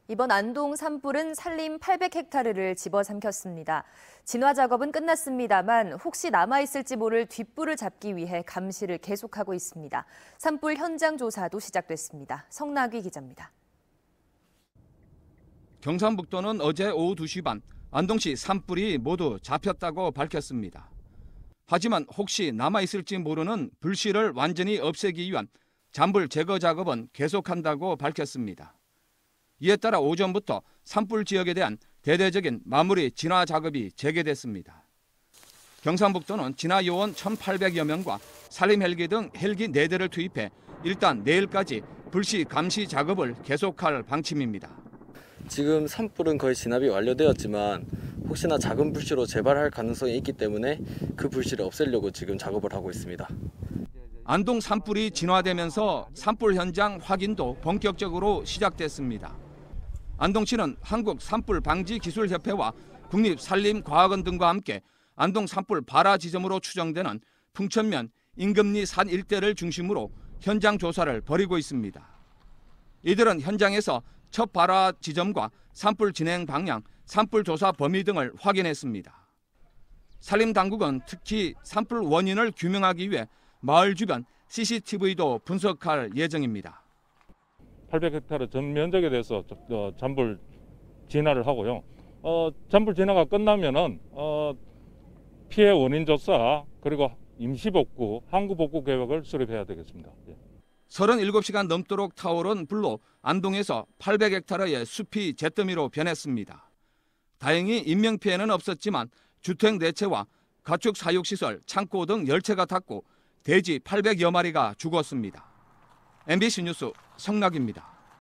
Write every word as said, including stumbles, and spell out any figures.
이번 안동 산불은 산림 팔백 헥타르를 집어삼켰습니다. 진화 작업은 끝났습니다만 혹시 남아있을지 모를 뒷불을 잡기 위해 감시를 계속하고 있습니다. 산불 현장 조사도 시작됐습니다. 성나귀 기자입니다. 경상북도는 어제 오후 두 시 반 안동시 산불이 모두 잡혔다고 밝혔습니다. 하지만 혹시 남아있을지 모르는 불씨를 완전히 없애기 위한 잔불 제거 작업은 계속한다고 밝혔습니다. 이에 따라 오전부터 산불 지역에 대한 대대적인 마무리 진화 작업이 재개됐습니다. 경상북도는 진화 요원 천팔백여 명과 산림 헬기 등 헬기 네 대를 투입해 일단 내일까지 불씨 감시 작업을 계속할 방침입니다. 지금 산불은 거의 진압이 완료되었지만 혹시나 작은 불씨로 재발할 가능성이 있기 때문에 그 불씨를 없애려고 지금 작업을 하고 있습니다. 안동 산불이 진화되면서 산불 현장 확인도 본격적으로 시작됐습니다. 안동시는 한국산불방지기술협회와 국립산림과학원 등과 함께 안동 산불 발화 지점으로 추정되는 풍천면 인금리 산 일대를 중심으로 현장 조사를 벌이고 있습니다. 이들은 현장에서 첫 발화 지점과 산불 진행 방향, 산불 조사 범위 등을 확인했습니다. 산림당국은 특히 산불 원인을 규명하기 위해 마을 주변 씨씨티비도 분석할 예정입니다. 팔백 헥타르 전 면적에 대해서 잔불 진화를 하고요. 어, 잔불 진화가 끝나면은 어, 피해 원인 조사 그리고 임시 복구, 항구 복구 계획을 수립해야 되겠습니다. 예. 서른일곱 시간 넘도록 타오른 불로 안동에서 팔백 헥타르의 숲이 잿더미로 변했습니다. 다행히 인명피해는 없었지만 주택 네 채와 가축 사육시설, 창고 등 열 채가 탔고 돼지 팔백여 마리가 죽었습니다. 엠비씨 뉴스 성락입니다.